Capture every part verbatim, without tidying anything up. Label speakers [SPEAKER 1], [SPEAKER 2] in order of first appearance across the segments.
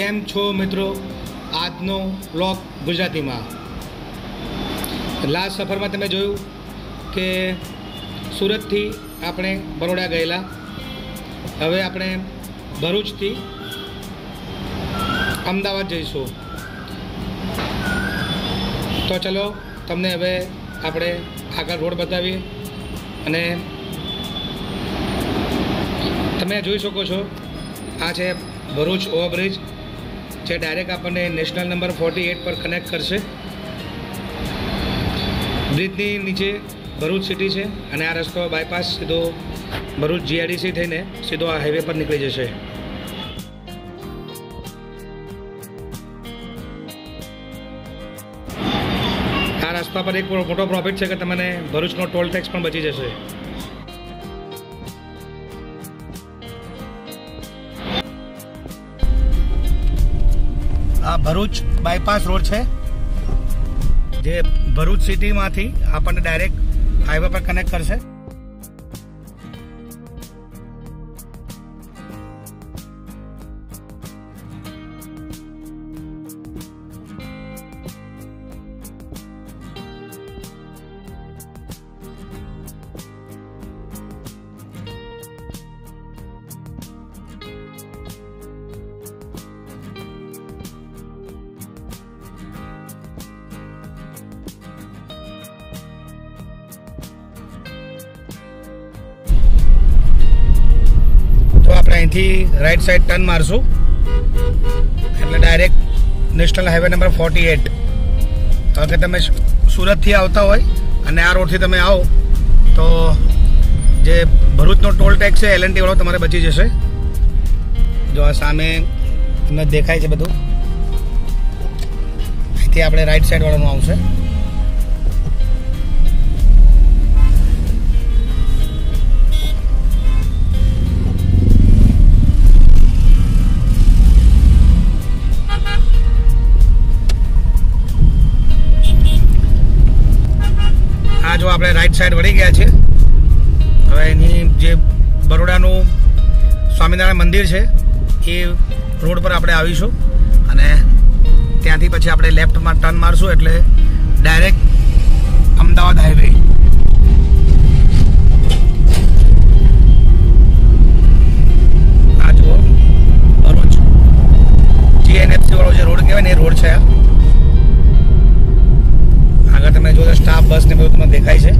[SPEAKER 1] केम छो मित्रों, आजनो व्लॉग गुजराती में। लास्ट सफर में तमे जोयुं के सूरत थी आपणे बरोड़ा गयेला, हवे आपणे भरूच थी अमदावाद जईशुं। तो चलो तमने हवे आपणे आगळ रोड बतावीए अने तमे जोई शको छो आ छे भरूच ओवरब्रिज जे डायरेक्ट आपने नेशनल नंबर फोर्टी एट पर कनेक्ट करशे। ब्रिजनी नीचे भरूच सिटी है और आ रस्तो बायपास सीधो भरूच जीआईडीसी थईने सीधो आ हाईवे पर निकली जशे। आ रस्ता पर एक मोटो प्रॉफिट है कि तमने भरूचनो टोल टेक्स पण बची जशे। आ भरूच बायपास रोड है जे भरूच सिटी मांथी आपने डायरेक्ट हाईवे पर कनेक्ट करशे। अहींथी राइट साइड टर्न मारशुं એટલે direct national highway number forty eight. तो अगर तमे सूरत थी आवता होय अने आ रोड थी तमे आओ तो जे भरूचनो टोल टेक्स है एल एन टी वाळो तमारे बची जशे। जो आ सामे तमने देखाय छे बधुं, અહીંથી આપણે राइट साइड वाळानो आवशे। जो आपणे राइट साइड वળી ગયા છે। હવે એની જે બરોડાનું સ્વામિનારાયણ મંદિર છે એ રોડ પર આપણે આવીશું અને ત્યાંથી પછી આપણે લેફ્ટમાં ટર્ન મારશું એટલે ડાયરેક્ટ અમદાવાદ હાઈવે। આ જુઓ ભરૂચ જીએનએફસી વાળો જે રોડ કહેવાય ને એ રોડ છે। आगे तमे जो स्टाफ बस ने બધું તમને દેખાય છે।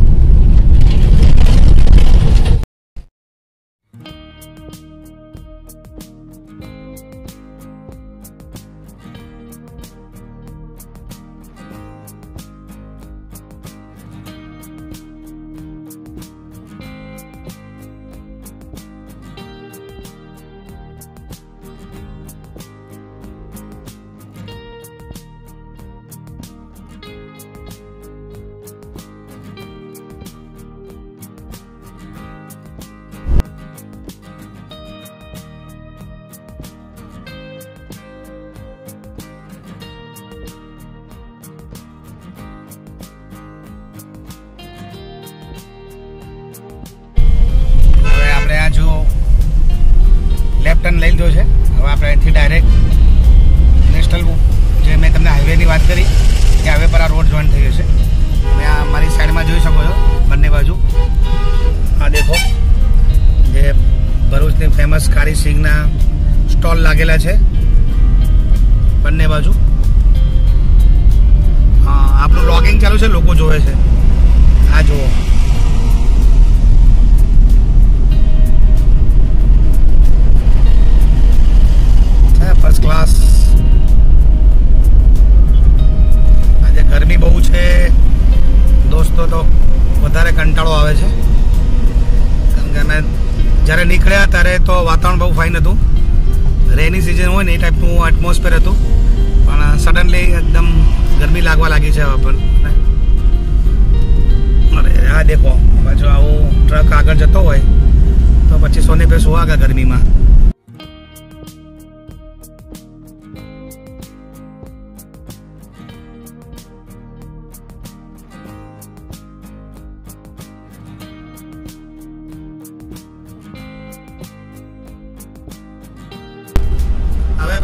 [SPEAKER 1] लेफ्ट टर्न लई लीधो छे। हवे आपणे અહીંથી डायरेक्ट नेशनल जे मैं तमने हाईवे ની વાત કરી કે हाईवे पर आ रोड जॉइन થઈ જશે। તમે આ મારી સાઈડ માં જોઈ શકો છો બંને બાજુ આ देखो જે ભરૂચની ફેમસ કારી સિંગના સ્ટોલ લાગેલા છે બંને બાજુ। હા, આપણું વ્લોગિંગ ચાલુ છે, લોકો જોવે છે। આ જુઓ फर्स्ट क्लास। आज गर्मी बहु है दोस्तों, तो वधारे कंटाळो आवे छे कारण के अमे ज्यारे निकळ्या त्यारे तो वातावरण बहु फाइन हतुं। रेनी सीजन होय ने ए टाइपनुं एटमोस्फियर हतुं पण सडनली एकदम गर्मी लागवा लागी छे। आपणे अरे आ देखो पाछो आवो ट्रक आगळ जतो होय तो पछी सोने पे सुवागा गर्मी में।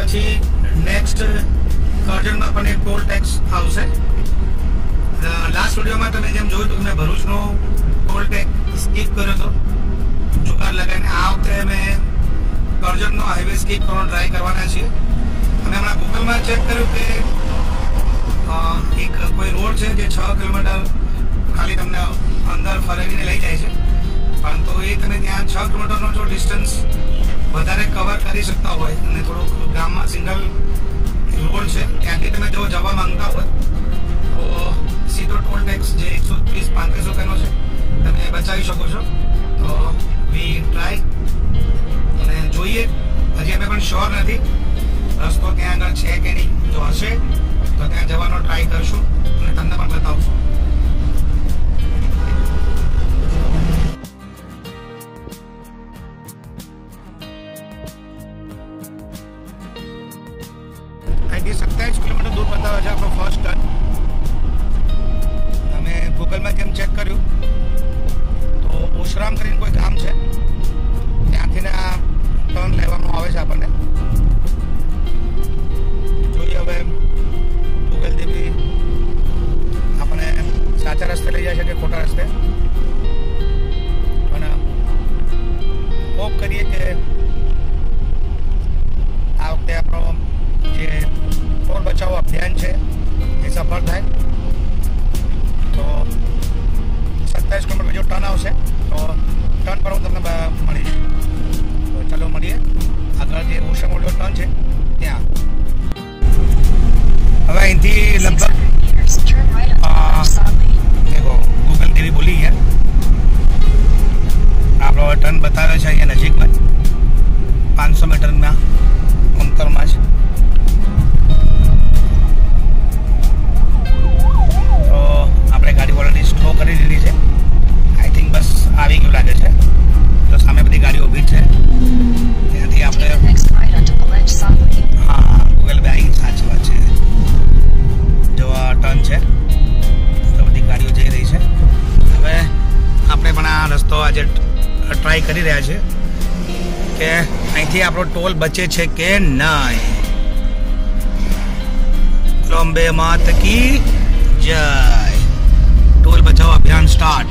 [SPEAKER 1] પછી નેક્સ્ટ કરજણમાં પણ એક ટોલ ટેક્સ આવશે. લાસ્ટ વિડીયોમાં તમે જેમ જોયું હતું કે મેં ભરૂચનો ટોલ ટેક્સ સ્કીપ કર્યો હતો જુગાડ લગાવીને. આ વખતે અમે કરજણનો હાઈવે સ્કીપ કરવાનો ટ્રાય કરવાના છીએ. અને હમણાં ગૂગલમાં ચેક કર્યું કે એક કોઈ રોડ છે જે છ કિલોમીટર ખાલી તમને અંદર ફરવીને લઈ જાય છે, પરંતુ એ તમે ત્યાં છ કિલોમીટરનો જો ડિસ્ટન્સ વધારે કવર કરી શકતા હોય અને થોડુંક ગામમાં સિંગલ રોડ છે ત્યાંથી તમે જો જવા માંગતા હોય તો સીધો ટોલ ટેક્સ જે એકસો ત્રીસ પાંત્રીસ રૂપિયાનો છે તમે બચાવી શકો છો. તો વી ટ્રાય અને જોઈએ. હજી અમે પણ શ્યોર નથી રસ્તો ત્યાં આગળ છે કે નહીં. જો હશે તો ત્યાં જવાનો ટ્રાય કરશું અને તમને પણ બતાવશું. અહીંથી સત્તાવીસ કિલોમીટર દૂર બતાવે છે આપણો ફર્સ્ટ ટર્ન. અમે ગૂગલમાં જેમ ચેક કર્યું તો ઓશરામ કરીને કોઈ ગામ છે ત્યાંથી આ ટર્ન લેવામાં આવે છે આપણને. જોઈએ હવે ગૂગલથી બી આપણને સાચા રસ્તે લઈ જાય છે કે ખોટા રસ્તે. પણ હોપ કરીએ કે આ વખતે આપણો જે ટોલ બચાવો અભિયાન છે એ સફળ થાય. તો સત્તાવીસ કિલોમીટર જો ટર્ન આવશે તો ટર્ન પર હું તમને મળીશ. તો ચાલો મળીએ આગળ જે ઓશન ઓડિયો ટર્ન છે ત્યાં. હવે અહીંથી લગભગ દેખો ગૂગલ ટીવી બોલી ગયા આપણો ટર્ન બતાવે છે અહીંયા નજીકમાં પાંચસો મીટરના અંતરમાં છે. તો આપણે ગાડી ઓલરેડી સ્લો કરી દીધી છે. આઈ થિંક બસ આવી ગયું લાગે છે. તો સામે બધી ગાડીઓ ઊભી છે ત્યાંથી આપણે હા ગૂગલ બે આવી સાચી વાત છે. જો આ ટર્ન છે તો બધી ગાડીઓ જઈ રહી છે. હવે આપણે પણ આ રસ્તો આજે ટ્રાય કરી રહ્યા છીએ કે અહીંથી આપણો ટોલ બચે છે કે નહીં. બોમ્બે માત કી જય. ટોલ બચાવો અભિયાન સ્ટાર્ટ.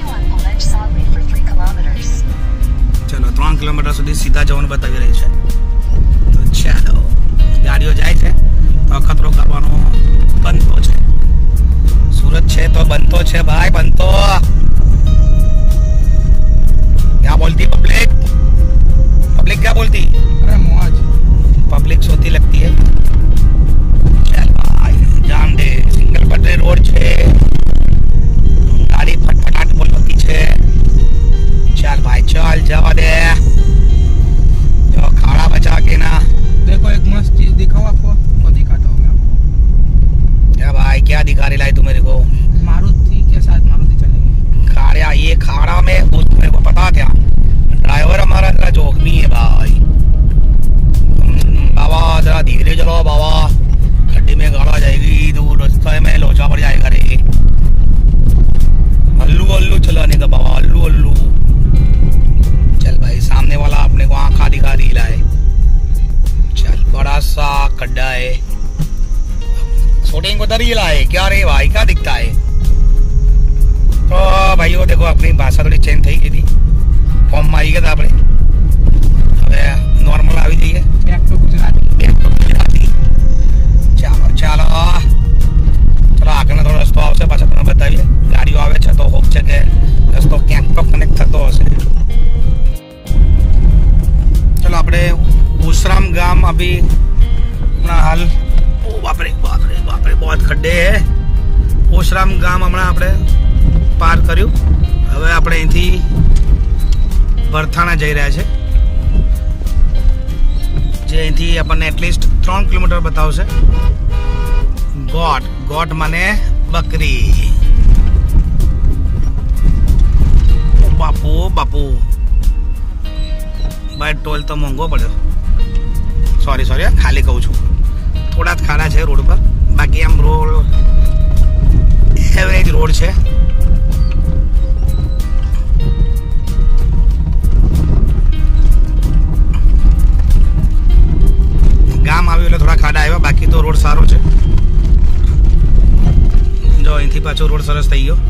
[SPEAKER 1] ચલો ત્રણ કિલોમીટર સુધી સીધા જવાનું બતાવી રહી છે. તો ચાલો ગાડીઓ જાય છે તો અખતરો કરવાનો બનતો છે. સુરત છે તો બનતો છે ભાઈ બનતો. क्या बोलती पब्लिक पब्लिक क्या बोलती? अरे मौज पब्लिक सोती लगती है. चल भाई जान दे. सिंगल पटरी रोड છે ગાડી ફટફટાટ બોલતી છે. चल भाई चल जवा दे. जो खाड़ा बचा के ना देखो एक मस्त चीज दिखाओ आपको. वो दिखाता हूँ मैं आपको. क्या भाई क्या दिखा रही लाई तू मेरे को? मारुति के साथ मारुति चलेगी. खाड़ा ये खाड़ा में मेरे को पता था ड्राइवर हमारा जरा जोखमी है भाई. बाबा जरा धीरे चलो बाबा. गड्डी में गाड़ा जाएगी तो रास्ते में लोचा पड़ जाएगा रे. अल्लू अल्लू चलाने का बाबा अल्लू अल्लू. चल भाई सामने वाला अपने को आँखा दिखा रही है. चल बड़ा सा खड्डा है. शूटिंग को दरी है क्या रे भाई क्या दिखता है? तो भाईओ देखो अपनी भाषा थोड़ी चेंज થઈ ગઈ હતી. ફોર્મમાં આવી ગયા આપણે. હવે નોર્મલ આવી જઈએ. Back to Gujarati back to Gujarati. ચાલો ચાલો ચલો આગળનો થોડો રસ્તો આવશે પાછા તમને બતાવીએ. ગાડીઓ આવે છે તો હોપ છે કે રસ્તો ક્યાંક તો કનેક્ટ થતો હશે. ચલો આપણે ઓશરામ ગામ અભી હમણાં હાલ ઓ બાપરે બાપરે બાપરે બહુ ખડ્ડે હે. ઓશરામ ગામ હમણાં આપણે પાર કર્યું. હવે આપણે અહીંથી વરથાણા જઈ રહ્યા છે જે અહીંથી આપણને એટલીસ્ટ ત્રણ કિલોમીટર બતાવશે. ગોટ ગોટ મને બકરી. બાપુ બાપુ ભાઈ ટોલ તો મોંઘો પડ્યો. સોરી સોરી ખાલી કહું છું. થોડા જ ખાડા છે રોડ પર. બાકી આમ રોડ એવરેજ રોડ છે. ગામ આવ્યું એટલે થઈ ગયો,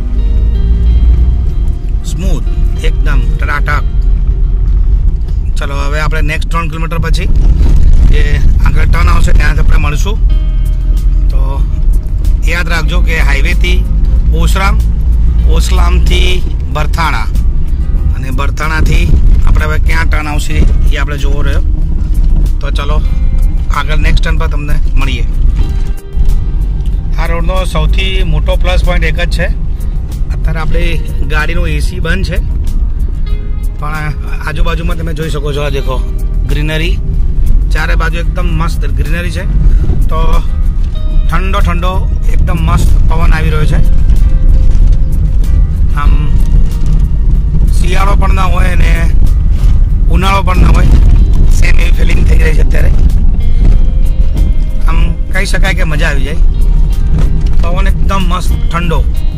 [SPEAKER 1] સ્મૂથ એકદમ ટટાટક. ચલો હવે આપણે નેક્સ્ટ ત્રણ કિલોમીટર પછી જે આગળ ટર્ન આવશે ત્યાંથી આપણે મળશું. તો યાદ રાખજો કે હાઈવેથી ઓસરામ, ઓસલામથી બરથાણા અને બરથાણાથી આપણે હવે ક્યાં ટર્ન આવશે એ આપણે જોવો રહ્યો. તો ચલો આગળ નેક્સ્ટ ટર્ન પર તમને મળીએ. આ રોડનો સૌથી મોટો પ્લસ પોઈન્ટ એક જ છે, અત્યારે આપણી ગાડીનું એસી બંધ છે, પણ આજુબાજુમાં તમે જોઈ શકો છો. આ દેખો ગ્રીનરી, ચારે બાજુ એકદમ મસ્ત ગ્રીનરી છે. તો ઠંડો ઠંડો એકદમ મસ્ત પવન આવી રહ્યો છે. આમ શિયાળો પણ ના હોય ને ઉનાળો પણ ના હોય, સેમ એવી ફિલિંગ થઈ રહી છે અત્યારે. આમ કહી શકાય કે મજા આવી જાય. પવન એકદમ મસ્ત ઠંડો.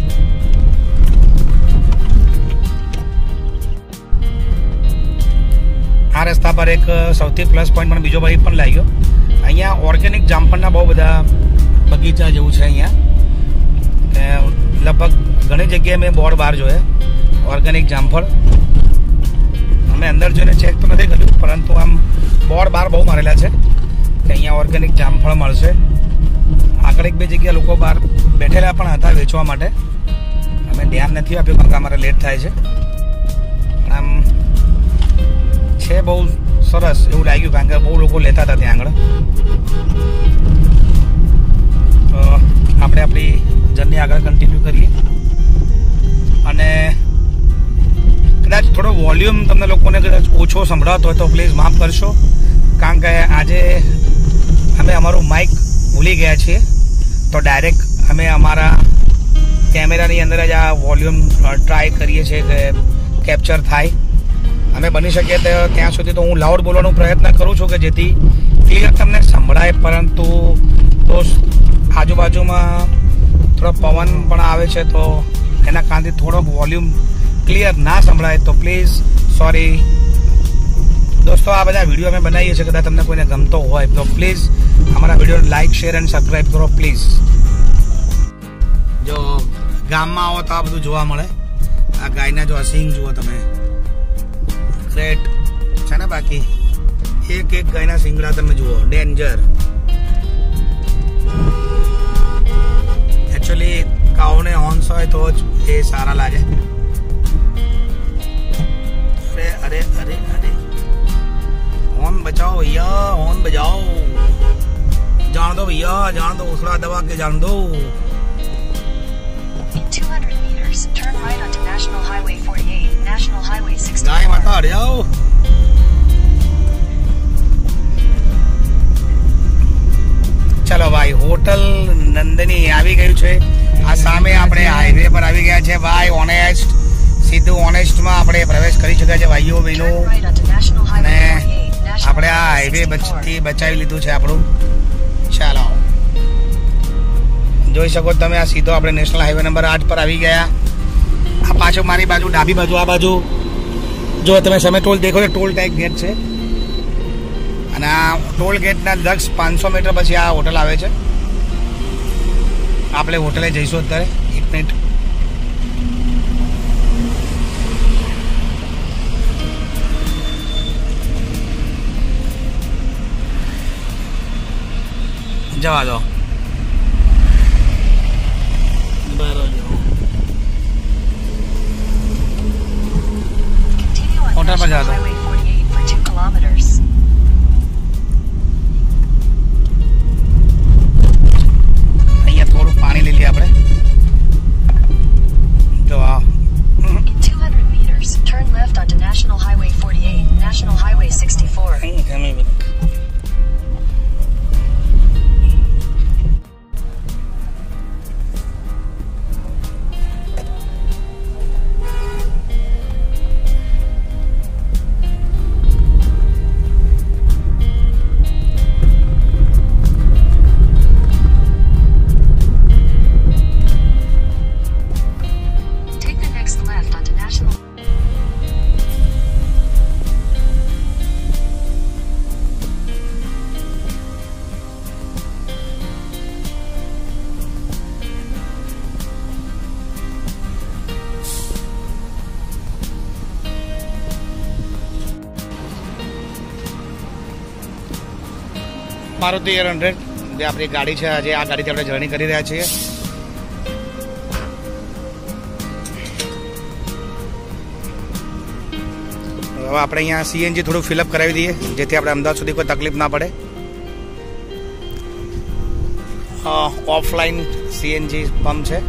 [SPEAKER 1] આ રસ્તા પર એક સૌથી પ્લસ પોઈન્ટ પણ બીજો ભાઈ પણ લાગ્યો. અહીંયા ઓર્ગેનિક જામફળના બહુ બધા બગીચા જેવું છે. અહીંયા લગભગ ઘણી જગ્યાએ મેં બોર્ડ બહાર જોયા ઓર્ગેનિક જામફળ. અમે અંદર જોઈને ચેક તો નથી કર્યું, પરંતુ આમ બોર્ડ બહાર બહુ મારેલા છે કે અહીંયા ઓર્ગેનિક જામફળ મળશે. આગળ એક બે જગ્યા લોકો બહાર બેઠેલા પણ હતા વેચવા માટે. અમે ધ્યાન નથી આપ્યું કારણ કે અમારે લેટ થાય છે. આમ છે બહુ સરસ એવું લાગ્યું કારણ કે બહુ લોકો લેતા હતા ત્યાં આગળ. તો આપણે આપણી જર્ની આગળ કન્ટિન્યુ કરીએ. અને કદાચ થોડો વોલ્યુમ તમને લોકોને કદાચ ઓછો સંભળાતો હોય તો પ્લીઝ માફ કરશો, કારણ કે આજે અમે અમારું માઇક ભૂલી ગયા છીએ. તો ડાયરેક્ટ અમે અમારા કેમેરાની અંદર જ આ વોલ્યુમ ટ્રાય કરીએ છીએ કે કેપ્ચર થાય. અમે બની શકીએ તો ત્યાં સુધી તો હું લાઉડ બોલવાનો પ્રયત્ન કરું છું કે જેથી ક્લિયર તમને સંભળાય, પરંતુ તો આજુબાજુમાં થોડો પવન પણ આવે છે તો એના કારણથી થોડો વોલ્યુમ ક્લિયર ના સંભળાય તો પ્લીઝ સોરી. દોસ્તો આ બધા વિડીયો અમે બનાવીએ છીએ, કદાચ તમને કોઈને ગમતો હોય તો પ્લીઝ અમારા video like, share and subscribe કરો પ્લીઝ. જો ગામમાં આવો તો આ બધું જોવા મળે. આ ગાયના જો સિંગ જુઓ તમે, ગ્રેટ છે ને. બાકી એક એક ગાયના સિંગડા તમે જુઓ, ડેન્જર. એકચ્યુઅલી કાઉને હોર્ન્સ હોય તો જ એ સારા લાગે. અરે અરે અરે અરે હોર્ન બચાओ भैया, હોર્ન बजाओ. जान दो भैया, जान दो, थोड़ा दबा के जान दो.
[SPEAKER 2] In two hundred meters, turn right onto National Highway forty-eight, National Highway sixty-four.
[SPEAKER 1] गाय माता हट जाओ. चलो भाई, होटल नंदिनी આવી ગયું છે. આ સામે આપણે હાઈવે પર આવી ગયા છે ભાઈ. ઓનેસ્ટ, સીધું ઓનેસ્ટમાં આપણે પ્રવેશ કરી શક્યા છે ભાઈઓ બહેનો. અને આપણે આ હાઈવે બચતી બચાવી લીધું છે આપણું. ચાલો જોઈ શકો તમે, આ સીધો આપણે નેશનલ હાઈવે નંબર આઠ પર આવી ગયા. આ પાછળ મારી બાજુ ડાબી બાજુ આ બાજુ જો તમે સામે ટોલ દેખો તો ટોલ ટેક્સ ગેટ છે. અને આ ટોલ ગેટના દક્ષ પાંચસો મીટર પછી આ હોટલ આવે છે. આપણે હોટલે જઈશું અત્યારે. એક મિનિટ. જવા દો. હોટલ પર જવા દો. અહીંયા થોડું પાણી લઈ લઈએ આપણે. જો આ
[SPEAKER 2] In two hundred meters, turn left onto National Highway forty-eight, National Highway sixty-four.
[SPEAKER 1] Maruti eight hundred જે આપણી ગાડી છે, આજે આ ગાડીથી આપણે જર્ની કરી રહ્યા છીએ. હવે આપણે અહીંયા સીએનજી થોડું ફિલઅપ કરાવી દઈએ જેથી આપણે અમદાવાદ સુધી કોઈ તકલીફ ના પડે. ઓફલાઈન સીએનજી પંપ છે.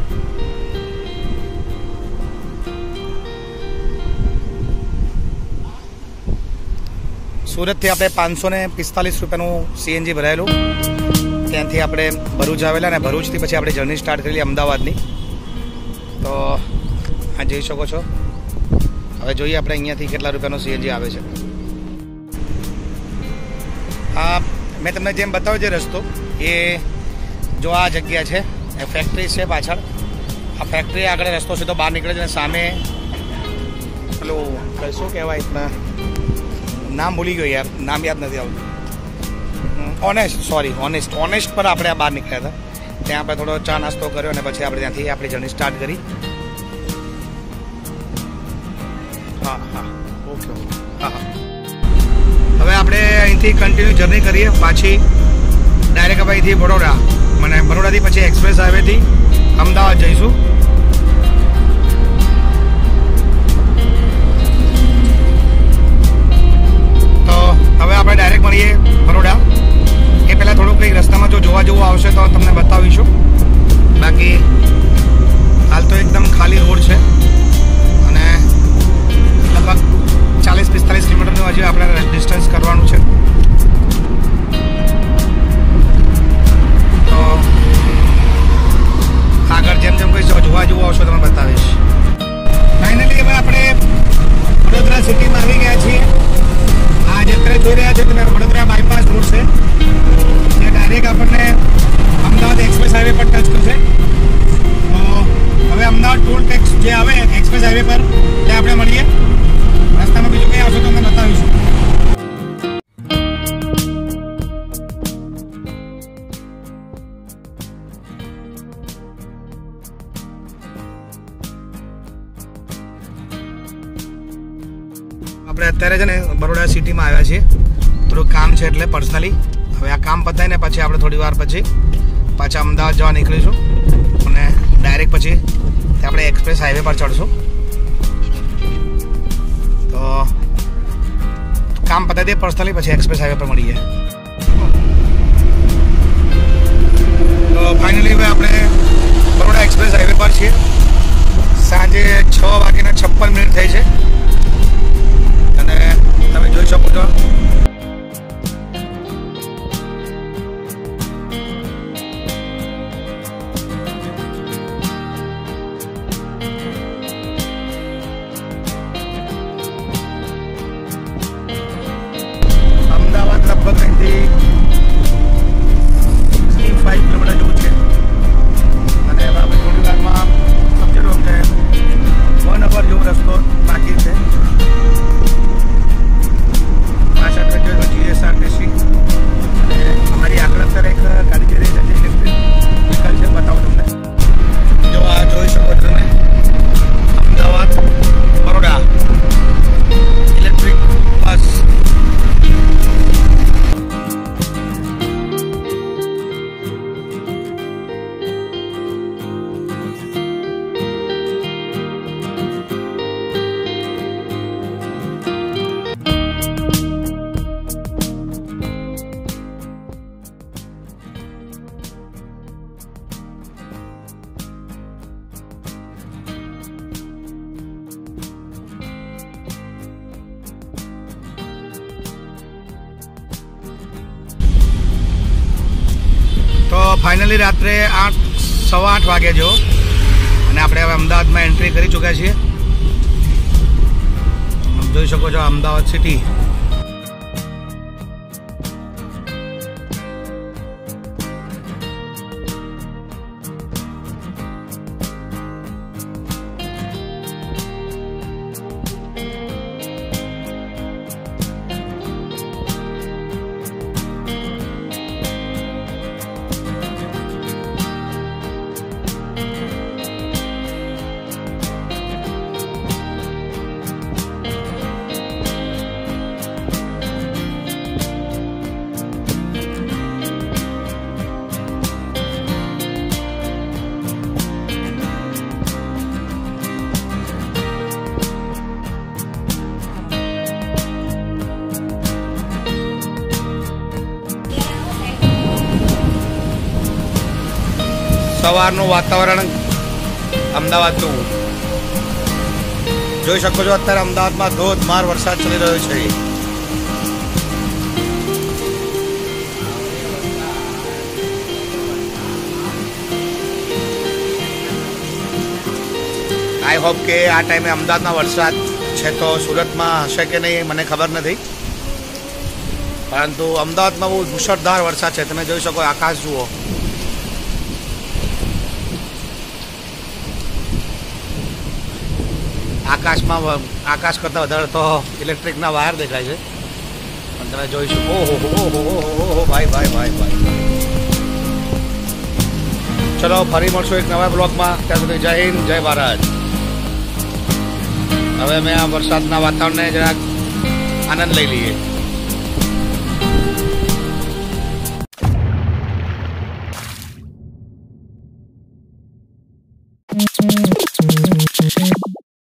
[SPEAKER 1] સુરતથી આપણે પાંચસો ને પિસ્તાલીસ રૂપિયાનું સીએનજી ભરાયેલું, ત્યાંથી આપણે ભરૂચ આવેલા અને ભરૂચથી પછી આપણે જર્ની સ્ટાર્ટ કરેલી અમદાવાદની. તો આ જોઈ શકો છો. હવે જોઈએ આપણે અહીંયાથી કેટલા રૂપિયાનો સીએનજી આવે છે. આ મેં તમને જેમ બતાવ્યો જે રસ્તો, એ જો આ જગ્યા છે એ ફેક્ટરી છે પાછળ. આ ફેક્ટરી આગળ રસ્તો સીધો બહાર નીકળે છે અને સામે પેલું શું કહેવાય, નામ ભૂલી ગયો યાર, નામ યાદ નથી આવતું. ઓનેસ્ટ, સોરી ઓનેસ્ટ ઓનેસ્ટ પર આપણે આ બહાર નીકળ્યા હતા. ત્યાં આપણે થોડો ચા નાસ્તો કર્યો અને પછી આપણે ત્યાંથી આપણી જર્ની સ્ટાર્ટ કરી. હા હા ઓકે હા હા હવે આપણે અહીંથી કન્ટિન્યુ જર્ની કરીએ પાછી ડાયરેક્ટ આપણે અહીંથી બરોડા, મને બરોડાથી પછી એક્સપ્રેસ હાઈવેથી અમદાવાદ જઈશું. તો હવે આપણે ડાયરેક્ટ મળીએ બરોડા. એ પહેલાં થોડુંક કંઈક રસ્તામાં જો જોવા જેવું આવશે તો તમને બતાવીશું. બાકી હાલ તો એકદમ ખાલી રોડ છે અને લગભગ ચાલીસ પિસ્તાલીસ કિલોમીટરનું હજી આપણે ડિસ્ટન્સ કરવાનું છે. તો આગળ જેમ જેમ કંઈ જોવા જેવું આવશે તમને બતાવીશ. ફાઇનલી હવે આપણે વડોદરા સિટીમાં આવી ગયા છીએ. આ જે અત્યારે જોઈ રહ્યા છે તમે વડોદરા બાયપાસ રોડ છે, જે ડાયરેક્ટ આપણને અમદાવાદ એક્સપ્રેસ હાઈવે પર ટચ કરશે. તો હવે અમદાવાદ ટોલ ટેક્સ જે આવે એક્સપ્રેસ હાઈવે પર ત્યાં આપણે મળીએ. રસ્તામાં બીજું કંઈ આવશે તો તમને બતાવીશું. આપણે અત્યારે છે ને બરોડા સિટીમાં આવ્યા છીએ. થોડું કામ છે એટલે પર્સનલી. હવે આ કામ પતાવીને પછી આપણે થોડી વાર પછી પાછા અમદાવાદ જવા નીકળીશું અને ડાયરેક્ટ પછી આપણે એક્સપ્રેસ હાઈવે પર ચડશું. તો કામ પતાવી દે પર્સનલી, પછી એક્સપ્રેસ હાઈવે પર મળીએ. તો ફાઇનલી હવે આપણે બરોડા એક્સપ્રેસ હાઈવે પર છીએ. સાંજે છ વાગ્યાના છપ્પન મિનિટ થઈ છે અને તમે જોઈ શકો છો અમદાવાદ લગભગ અહીંથી સિક્સટી ફાઈવ કિલોમીટર જેવું છે અને હવે આપણે થોડી વારમાં સમજેલો કે વન અવર જેવો રસ્તો બાકી છે. જીએસઆરટીસી અને અમારી આગળ અત્યારે એક ગાડી જઈ રહી છે, ઇલેક્ટ્રિક વ્હીકલ છે, બતાવો તમને. જો આ જોઈ શકો છો તમે, અમદાવાદ બરોડા ઇલેક્ટ્રિક બસ. તો ફાઇનલી રાત્રે આઠ સવા આઠ વાગ્યા જેવો અને આપણે હવે અમદાવાદમાં એન્ટ્રી કરી ચૂક્યા છીએ. જોઈ શકો છો અમદાવાદ સિટી. સવારનું વાતાવરણ અમદાવાદનું જોઈ શકો છો. અત્યારે અમદાવાદમાં ધોધમાર વરસાદ ચાલી રહ્યો છે. આઈ હોપ કે આ ટાઈમે અમદાવાદમાં વરસાદ છે તો સુરતમાં હશે કે નહીં મને ખબર નથી, પરંતુ અમદાવાદમાં બહુ મુશળધાર વરસાદ છે. તમે જોઈ શકો આકાશ જુઓ. આકાશમાં આકાશ કરતાં વધારે તો ઇલેક્ટ્રિકના વાયર દેખાય છે. પણ તમે જોઈ શકો ઓહો ઓહો ઓહો ભાઈ ભાઈ ભાઈ ભાઈ. ચલો ફરી મળશું એક નવા બ્લોગમાં. ત્યાં સુધી જય હિન્દ, જય ભારત. હવે મેં આ વરસાદના વાતાવરણને જરાક આનંદ લઈ લઈએ.